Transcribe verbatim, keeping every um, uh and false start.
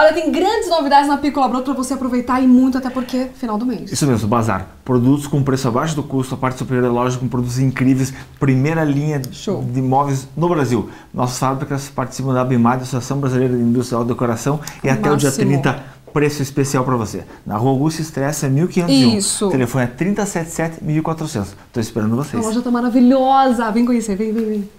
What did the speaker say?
Olha, tem grandes novidades na Piccola Broto para você aproveitar e muito, até porque final do mês. Isso mesmo, Bazar. Produtos com preço abaixo do custo, a parte superior da loja com produtos incríveis, primeira linha Show. de imóveis no Brasil. Nossas fábricas participam da ABIMAD, Associação Brasileira de Indústria de Decoração, e até Máximo. o dia trinta, preço especial para você. Na Rua Augusto Estressa, mil quinhentos e um. Isso. O telefone é trinta e sete sete, mil e quatrocentos. Estou esperando vocês. A loja tá maravilhosa. Vem conhecer, vem, vem, vem.